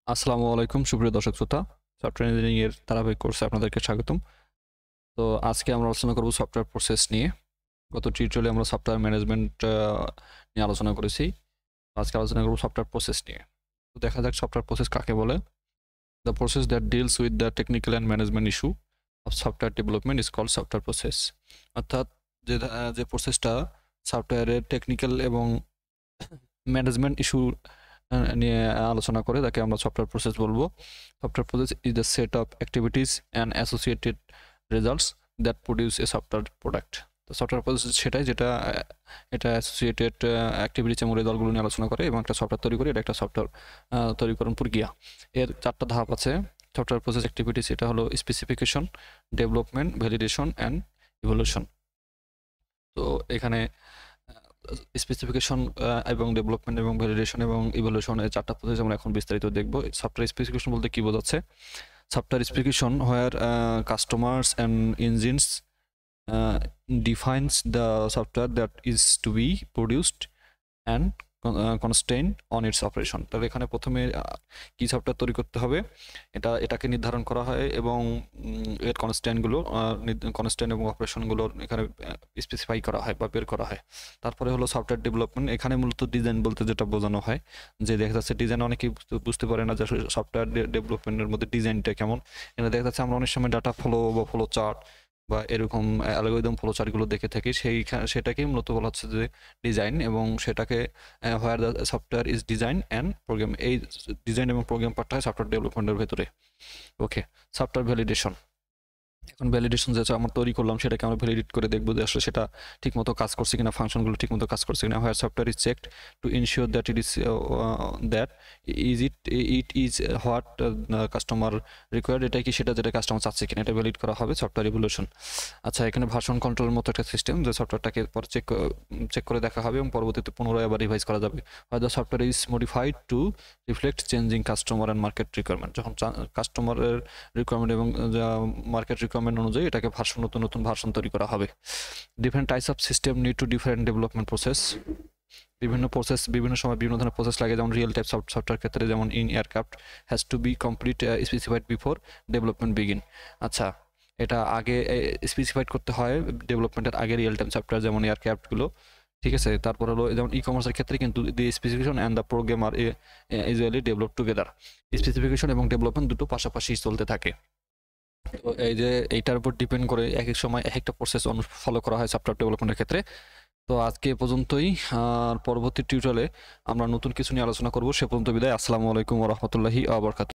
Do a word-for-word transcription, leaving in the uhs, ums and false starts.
আসসালামু আলাইকুম সুপ্রিয় দর্শক শ্রোতা। সফটওয়্যার ইঞ্জিনিয়ারিং এর ধারাবাহিক কোর্সে আপনাদেরকে স্বাগতম। তো আজকে আমরা আলোচনা করব সফটওয়্যার প্রসেস নিয়ে। গত টিউটোরিয়ালে আমরা সফটওয়্যার ম্যানেজমেন্ট আ নিয়ে আলোচনা করেছি। আজকে আলোচনা করব সফটওয়্যার প্রসেস নিয়ে। তো দেখা যাক সফটওয়্যার প্রসেস কাকে বলে? The process that deals with the technical and management issue of software development is called software process. অর্থাৎ যে ধা যে প্রসেসটা সফটওয়্যারের টেকনিক্যাল এবং ম্যানেজমেন্ট ইস্যু আ নিয়ে আলোচনা করে তাকে আমরা সফটওয়্যার প্রসেস বলবো। Software process is the set of activities and associated results that produce a software product. তো সফটওয়্যার প্রসেস সেটাই যেটা আ এটা অ্যাসোসিয়েটেড আ অ্যাক্টিভিটিস এবং রেজাল্টগুলো নিয়ে আলোচনা করে এবং একটা সফটওয়্যার তৈরি করে এটা একটা সফটওয়্যার আ তৈরিকরণ প্রক্রিয়া। এর চার টা ধাপ আছে। সফটওয়্যার প্রসেস অ্যাক্টিভিটিস এটা হলো specification, development, validation and evaluation. তো এখানে স্পেসিফিকেশন এবং ডেভেলপমেন্ট এবং ভ্যালিডেশন এবং ইভ্যালুয়েশন এই চারটা প্রসেস আমরা এখন বিস্তারিত দেখব। সফটওয়্যার স্পেসিফিকেশন বলতে কি বোঝাচ্ছে? Software specification where customers and engineers uh, defines the software that is to be produced and constraint on its operation. তাহলে এখানে প্রথমে কি সফটওয়্যার তৈরি করতে হবে এটা এটাকে নির্ধারণ করা হয় এবং এর কনস্ট্যান্টগুলো কনস্ট্যান্ট এবং অপারেশনগুলো এখানে স্পেসিফাই করা হয় বা বের করা হয়। তারপরে হলো সফটওয়্যার ডেভেলপমেন্ট। এখানে মূলত ডিজাইন বলতে যেটা বোঝানো হয় যে দেখা যাচ্ছে ডিজাইন অনেকেই বুঝতে পারে না যে সফটওয়্যার ডেভেলপমেন্টের মধ্যে ডিজাইনটা কেমন। এটা দেখা যাচ্ছে আমরা অনেক সময় ডাটা ফ্লো বা ফ্লো চার্ট বা এরকম অ্যালগরিদম ফ্লোচার্টগুলো দেখে থাকি সেই সেটাকেই মূলত বলা হচ্ছে যে ডিজাইন এবং সেটাকে where the software is design and program এই ডিজাইন এবং প্রোগ্রাম পার্টটা হয় সফটওয়্যার ডেভেলপমেন্টের ভেতরে। Okay, software validation. এখন ভ্যালিডেশন যেটা আমরা তৈরি করলাম সেটাকে আমরা ভ্যালিডেট করে দেখবো যে আসলে সেটা ঠিকমতো কাজ করছে কিনা, ফাংশনগুলো ঠিকমতো কাজ করছে কিনা। Where software is checked to ensure that it is that is it it is what customer required, এটা কি সেটা যেটা কাস্টমার চাচ্ছে কিনা, এটা ভ্যালিড করা হবে সফটওয়্যার ইভ্যালুয়েশন। আচ্ছা, এখানে ভার্সন কন্ট্রোলের মতো একটা সিস্টেম যে সফটওয়্যারটাকে পরে চেক চেক করে দেখা হবে এবং পরবর্তীতে পুনরায় আবার রিভাইজ করা যাবে। Where the software is modified to reflect changing customer and market requirement. যখন কাস্টমারের রিকোয়ারমেন্ট এবং মার্কেট রিকোয়ারমেন্ট অনুযায়ী এটাকে ভার্সন নতুন নতুন ভার্সন তৈরি করা হবে। Different types of system need to different development process. বিভিন্ন প্রসেস বিভিন্ন সময় বিভিন্ন ধরনের প্রসেস লাগে, যেমন রিয়েল টাইপ সফটওয়্যার ক্ষেত্রে যেমন in aircraft has to be complete specified before development begin. আচ্ছা, এটা আগে স্পেসিফাইড করতে হয় ডেভেলপমেন্টের আগে রিয়েল টাইম সফটওয়্যার যেমন এয়ারক্রাফটগুলো, ঠিক আছে। তারপর হলো যেমন ই কমার্সের ক্ষেত্রে কিন্তু the specification and the program are usually develop together. Specification এবং ডেভেলপমেন্ট দুটো পাশাপাশি চলতে থাকে। তো এই যে এইটার উপর ডিপেন্ড করে এক এক সময় এক একটা প্রসেস ফলো করা হয় সফটওয়্যার ডেভেলপমেন্টের ক্ষেত্রে। তো আজকে এ পর্যন্তই। আর পরবর্তী টিউটোরিয়ালে আমরা নতুন কিছু নিয়ে আলোচনা করব। সে পর্যন্ত বিদায়। আসসালামু আলাইকুম ওয়া রাহমাতুল্লাহি ওয়া বারাকাতুহু।